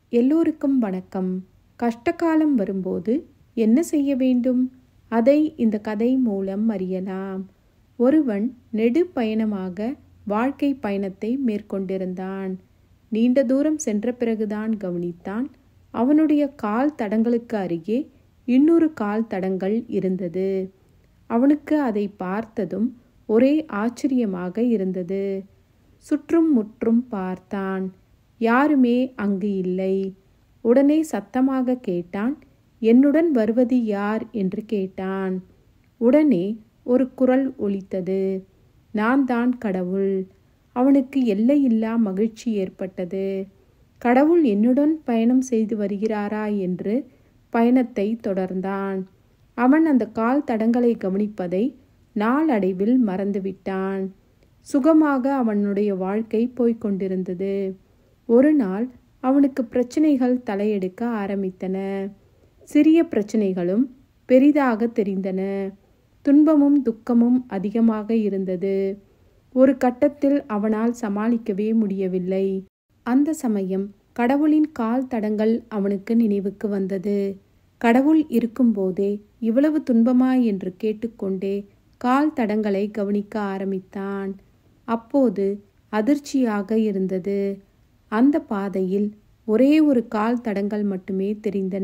எல்லோருக்கும் வணக்கம். கஷ்டகாலம் வரும்போது என்ன செய்ய வேண்டும்? அதை இந்த கதை மூலம் அறியலாம். ஒருவன் நெடு பயணமாக வாழ்க்கை பயணத்தை மேற்கொண்டிருந்தான். நீண்ட தூரம் சென்ற பிறகுதான் கவனித்தான், அவனுடைய கால் தடங்களுக்கு அருகே இன்னொரு கால் தடங்கள் இருந்தது. அவனுக்கு அதை பார்த்ததும் ஒரே ஆச்சரியமாக இருந்தது. சுற்றும் முற்றும் பார்த்தான். யாருமே அங்கு இல்லை. உடனே சத்தமாக கேட்டான், என்னுடன் வருவது யார் என்று கேட்டான். உடனே ஒரு குரல் ஒலித்தது, நான் தான் கடவுள். அவனுக்கு எல்லையில்லா மகிழ்ச்சி ஏற்பட்டது. கடவுள் என்னுடன் பயணம் செய்து வருகிறாரா என்று பயணத்தை தொடர்ந்தான். அவன் அந்த கால் தடங்களை கவனிப்பதை நாளடைவில் மறந்துவிட்டான். சுகமாக அவனுடைய வாழ்க்கை போய்கொண்டிருந்தது. ஒரு நாள் அவனுக்கு பிரச்சனைகள் தலையெடுக்க ஆரம்பித்தன. சிறிய பிரச்சனைகளும் பெரிதாக தெரிந்தன. துன்பமும் துக்கமும் அதிகமாக இருந்தது. ஒரு கட்டத்தில் அவனால் சமாளிக்கவே முடியவில்லை. அந்த சமயம் கடவுளின் கால் தடங்கள் அவனுக்கு நினைவுக்கு வந்தது. கடவுள் இருக்கும்போதே இவ்வளவு துன்பமா என்று கேட்டுக்கொண்டே கால் தடங்களை கவனிக்க ஆரம்பித்தான். அப்போது அதிர்ச்சியாக இருந்தது. அந்த பாதையில் ஒரே ஒரு கால் தடங்கள் மட்டுமே தெரிந்தன.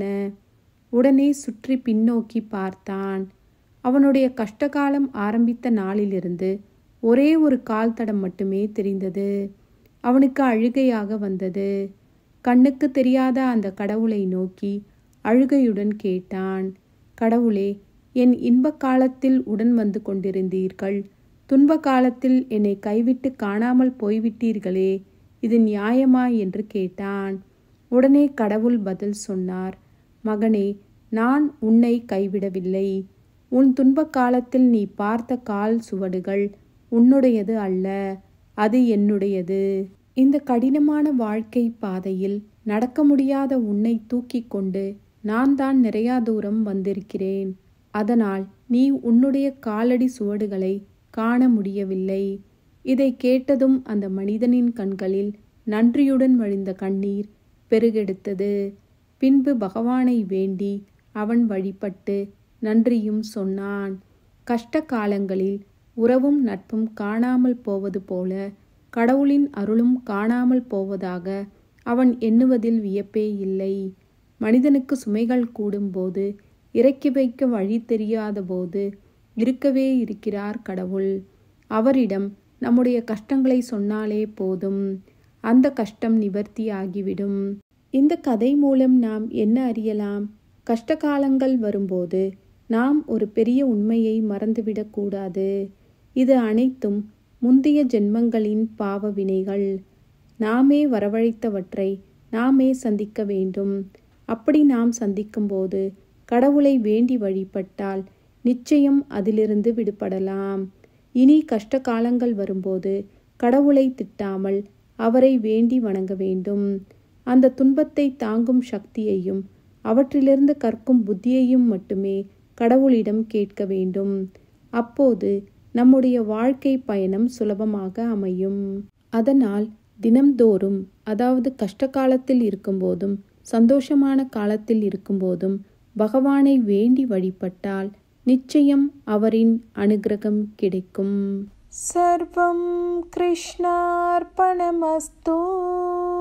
உடனே சுற்றி பின்னோக்கி பார்த்தான். அவனுடைய கஷ்டகாலம் ஆரம்பித்த நாளிலிருந்து ஒரே ஒரு கால் தடம் மட்டுமே தெரிந்தது. அவனுக்கு அழுகையாக வந்தது. கண்ணுக்கு தெரியாத அந்த கடவுளை நோக்கி அழுகையுடன் கேட்டான், கடவுளே, என் இன்ப காலத்தில் உடன் வந்து கொண்டிருந்தீர்கள், துன்ப காலத்தில் என்னை கைவிட்டு காணாமல் போய்விட்டீர்களே, இது நியாயமா என்று கேட்டான். உடனே கடவுள் பதில் சொன்னார், மகனே, நான் உன்னை கைவிடவில்லை. உன் துன்ப காலத்தில் நீ பார்த்த கால் சுவடுகள் உன்னுடையது அல்ல, அது என்னுடையது. இந்த கடினமான வாழ்க்கை பாதையில் நடக்க முடியாத உன்னை தூக்கி கொண்டு நான் தான் நிறைய தூரம் வந்திருக்கிறேன். அதனால் நீ உன்னுடைய காலடி சுவடுகளை காண முடியவில்லை. இதை கேட்டதும் அந்த மனிதனின் கண்களில் நன்றியுடன் வழிந்த கண்ணீர் பெருகெடுத்தது. பின்பு பகவானை வேண்டி அவன் வழிபட்டு நன்றியும் சொன்னான். கஷ்ட காலங்களில் உறவும் நட்பும் காணாமல் போவது போல கடவுளின் அருளும் காணாமல் போவதாக அவன் எண்ணுவதில் வியப்பே இல்லை. மனிதனுக்கு சுமைகள் கூடும்போது, இறக்கி வைக்க வழி தெரியாத போது இருக்கவே இருக்கிறார் கடவுள். அவரிடம் நம்முடைய கஷ்டங்களை சொன்னாலே போதும், அந்த கஷ்டம் நிவர்த்தி ஆகிவிடும். இந்த கதை மூலம் நாம் என்ன அறியலாம்? கஷ்டகாலங்கள் வரும்போது நாம் ஒரு பெரிய உண்மையை மறந்துவிடக்கூடாது. இது அனைத்தும் முந்தைய ஜென்மங்களின் பாவ வினைகள். நாமே வரவழைத்தவற்றை நாமே சந்திக்க வேண்டும். அப்படி நாம் சந்திக்கும்போது கடவுளை வேண்டி வழிபட்டால் நிச்சயம் அதிலிருந்து விடுபடலாம். இனி கஷ்ட காலங்கள் வரும்போது கடவுளை திட்டாமல் அவரை வேண்டி வணங்க வேண்டும். அந்த துன்பத்தை தாங்கும் சக்தியையும் அவற்றிலிருந்து கற்கும் புத்தியையும் மட்டுமே கடவுளிடம் கேட்க வேண்டும். அப்போது நம்முடைய வாழ்க்கை பயணம் சுலபமாக அமையும். அதனால் தினம்தோறும், அதாவது கஷ்ட காலத்தில் இருக்கும்போதும் சந்தோஷமான காலத்தில் இருக்கும்போதும் பகவானை வேண்டி வழிபட்டால் நிச்சயம் அவரின் அனுகிரகம் கிடைக்கும். சர்வம் கிருஷ்ணார்பணமஸ்து.